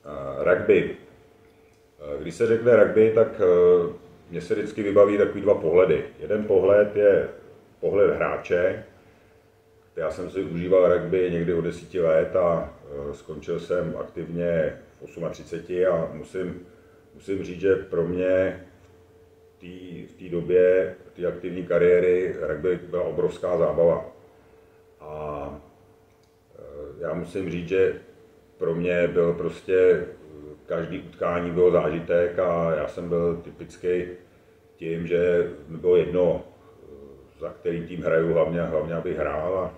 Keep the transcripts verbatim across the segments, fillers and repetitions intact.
Rugby. Když se řekne rugby, tak mně se vždycky vybaví takový dva pohledy. Jeden pohled je pohled hráče. Já jsem si užíval rugby někdy od deseti let a skončil jsem aktivně v třiceti osmi a musím, musím říct, že pro mě v té době té aktivní kariéry rugby byla obrovská zábava. A já musím říct, že pro mě byl prostě každý utkání bylo zážitek a já jsem byl typický tím, že mi bylo jedno, za který tým hraju, hlavně, hlavně abych hrál. A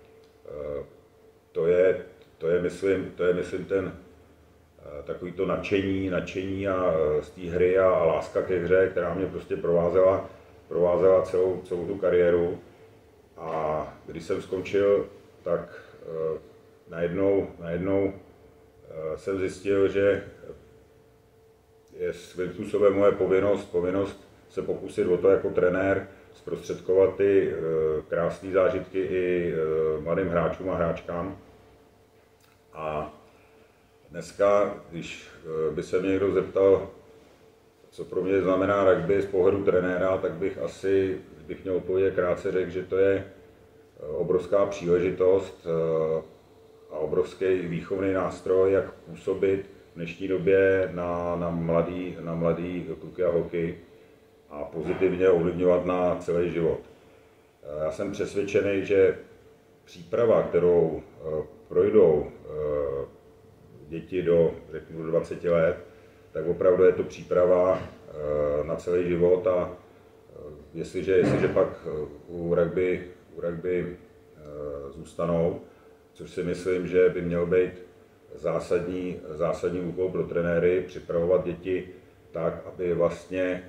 to je, to je, myslím, to je, myslím ten takový to nadšení, nadšení a z té hry a, a láska ke hře, která mě prostě provázela, provázela celou, celou tu kariéru. A když jsem skončil, tak najednou, najednou jsem zjistil, že je svým způsobem moje povinnost, povinnost se pokusit o to jako trenér zprostředkovat ty krásné zážitky i mladým hráčům a hráčkám. A dneska, když by se mě někdo zeptal, co pro mě znamená rugby z pohledu trenéra, tak bych asi, bych měl odpovědět krátce řekl, že to je obrovská příležitost a obrovský výchovný nástroj, jak působit v dnešní době na, na, mladý, na mladý kluky a holky a pozitivně ovlivňovat na celý život. Já jsem přesvědčený, že příprava, kterou projdou děti do, řeknu, dvaceti let, tak opravdu je to příprava na celý život a jestliže, jestliže pak u rugby, u rugby zůstanou, což si myslím, že by měl být zásadní, zásadní úkol pro trenéry, připravovat děti tak, aby vlastně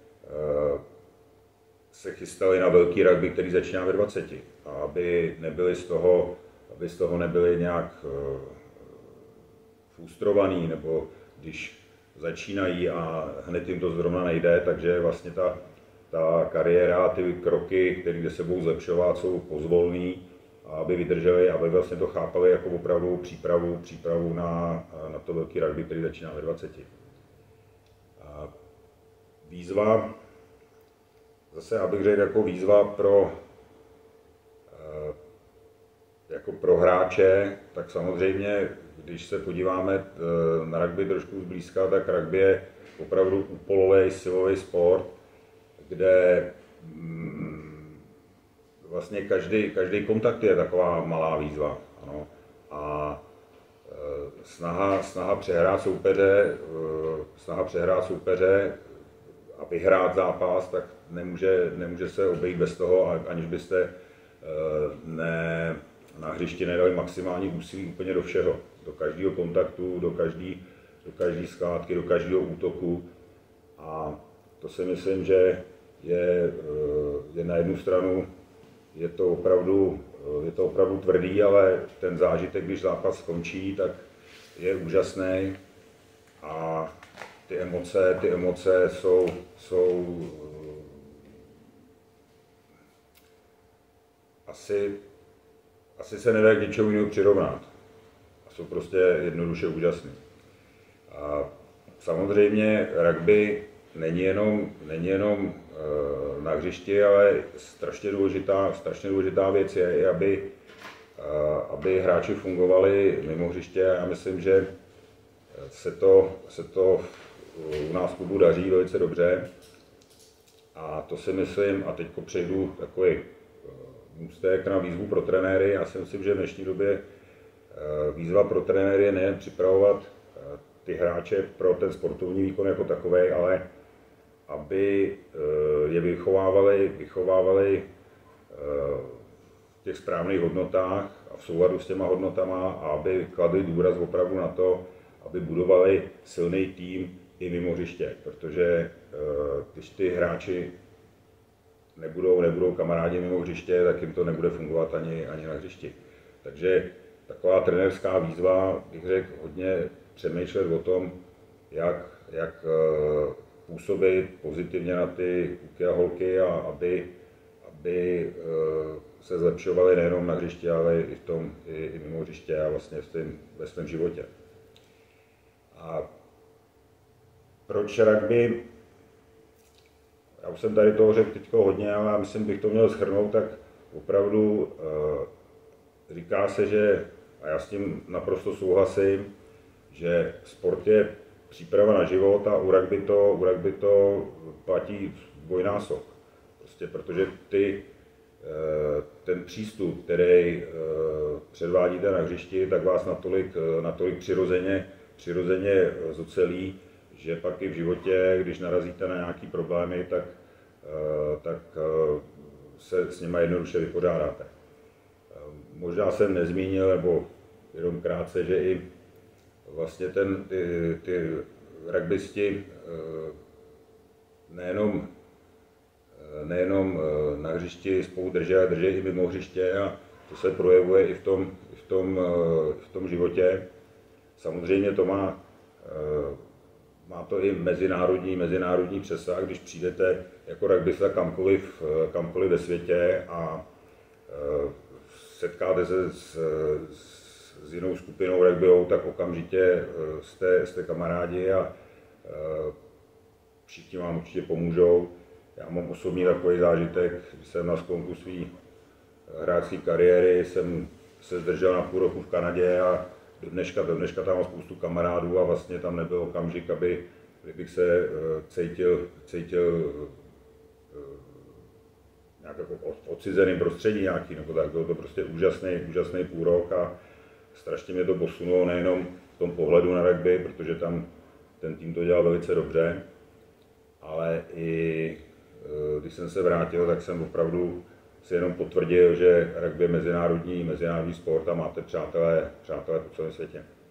se chystali na velký rugby, který začíná ve dvaceti. A aby nebyli z toho, aby z toho nebyli nějak frustrovaný, nebo když začínají a hned jim to zrovna nejde, takže vlastně ta, ta kariéra, ty kroky, které jde sebou zlepšovat, jsou pozvolný, a aby vydrželi, aby vlastně to chápali jako opravdu přípravu, přípravu na, na to velký rugby, který začíná ve dvaceti. A výzva, zase abych řekl jako výzva pro, jako pro hráče, tak samozřejmě, když se podíváme na rugby trošku zblízka, tak rugby je opravdu úpolový silový sport, kde vlastně každý, každý kontakt je taková malá výzva. Ano. A snaha, snaha přehrát soupeře, snaha přehrát soupeře a vyhrát zápas, tak nemůže, nemůže se obejít bez toho, aniž byste ne, na hřišti nedali maximální úsilí úplně do všeho. Do každého kontaktu, do každé do každý skládky, do každého útoku. A to si myslím, že je, je na jednu stranu je to, opravdu, je to opravdu tvrdý, ale ten zážitek, když zápas skončí, tak je úžasný a ty emoce, ty emoce jsou, jsou asi, asi se nedá k něčemu jinému přirovnat. Jsou prostě jednoduše úžasný. A samozřejmě rugby není jenom, není jenom e, na hřišti, ale strašně důležitá, strašně důležitá věc je, je aby, e, aby hráči fungovali mimo hřiště. Já myslím, že se to, se to u nás v klubu daří velice dobře. A to si myslím, a teď přejdu takový můstek na výzvu pro trenéry. Já si myslím, že v dnešní době výzva pro trenéry je nejen připravovat ty hráče pro ten sportovní výkon jako takový, ale aby je vychovávali, vychovávali v těch správných hodnotách a v souladu s těma hodnotama a aby kladli důraz opravdu na to, aby budovali silný tým i mimo hřiště, protože když ty hráči nebudou, nebudou kamarádi mimo hřiště, tak jim to nebude fungovat ani, ani na hřišti. Takže taková trenérská výzva, bych řekl, hodně přemýšlet o tom, jak, jak působit pozitivně na ty kluky a holky a aby, aby se zlepšovali nejenom na hřišti, ale i, v tom, i, i mimo hřiště a vlastně v tém, ve svém životě. A proč rugby? Já už jsem tady toho řekl teď hodně, ale já myslím, bych to měl shrnout, tak opravdu e, říká se, že, a já s tím naprosto souhlasím, že sport je příprava na život a u rugby to, u rugby to platí dvojnásob. Prostě protože ty, e, ten přístup, který e, předvádíte na hřišti, tak vás natolik, natolik přirozeně, přirozeně zocelí, že pak i v životě, když narazíte na nějaké problémy, tak, tak se s nimi jednoduše vypořádáte. Možná jsem nezmínil, nebo jenom krátce, že i vlastně ten, ty, ty rugbysti nejenom, nejenom na hřišti spolu drží, ale drží i mimo hřiště a to se projevuje i v tom, i v tom, v tom životě. Samozřejmě to má Má to i mezinárodní, mezinárodní přesah, když přijdete jako rugbysta kamkoliv, kamkoliv ve světě a e, setkáte se s, s, s jinou skupinou rugbyovou, tak okamžitě jste, jste kamarádi a e, všichni vám určitě pomůžou. Já mám osobní takový zážitek, když jsem na sklonku své hráčské kariéry, jsem se zdržel na půl roku v Kanadě a do dneška, do dneška tam mám spoustu kamarádů a vlastně tam nebyl okamžik, aby, kdybych se cítil, cítil nějak jako odcizeným prostředí nějaký, nebo tak, byl to prostě úžasný, úžasný půl rok a strašně mě to posunulo nejenom v tom pohledu na rugby, protože tam ten tým to dělal velice dobře, ale i když jsem se vrátil, tak jsem opravdu si jenom potvrdil, že rugby je mezinárodní, mezinárodní sport a máte přátelé, přátelé po celém světě.